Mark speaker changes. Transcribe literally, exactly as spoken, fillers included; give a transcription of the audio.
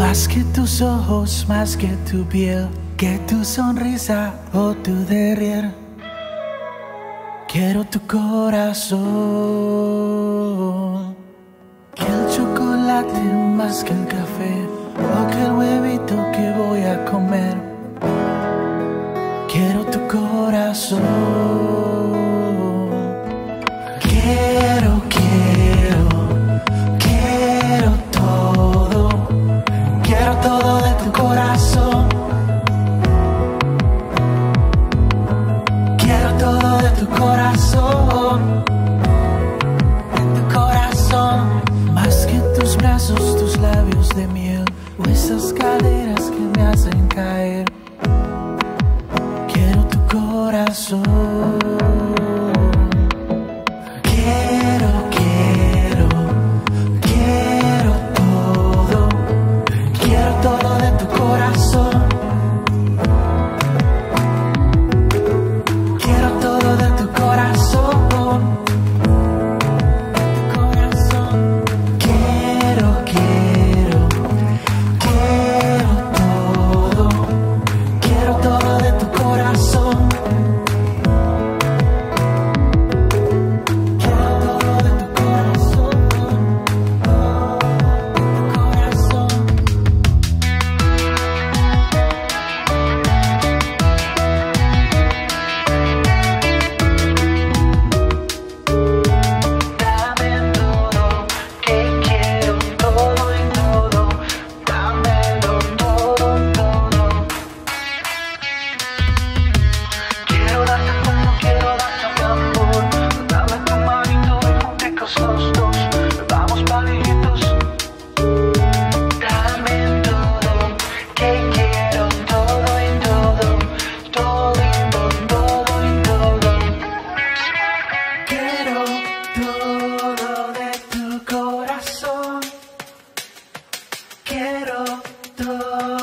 Speaker 1: Más que tus ojos, más que tu piel, que tu sonrisa o tu derrier. Quiero tu corazón, que el chocolate más que el café, o que el huevito que voy a comer. Quiero tu corazón. Quiero, quiero, quiero todo. Quiero todo de tu corazón. Quiero todo de tu corazón. De tu corazón. Más que tus brazos, tus labios de miel, o esas caderas que me hacen caer. Quiero tu corazón. Quiero, quiero, quiero todo. Quiero todo de tu corazón. Quiero todo de tu corazón. Corazón. Quiero, quiero, quiero todo. Quiero todo de tu corazón. Quiero todo.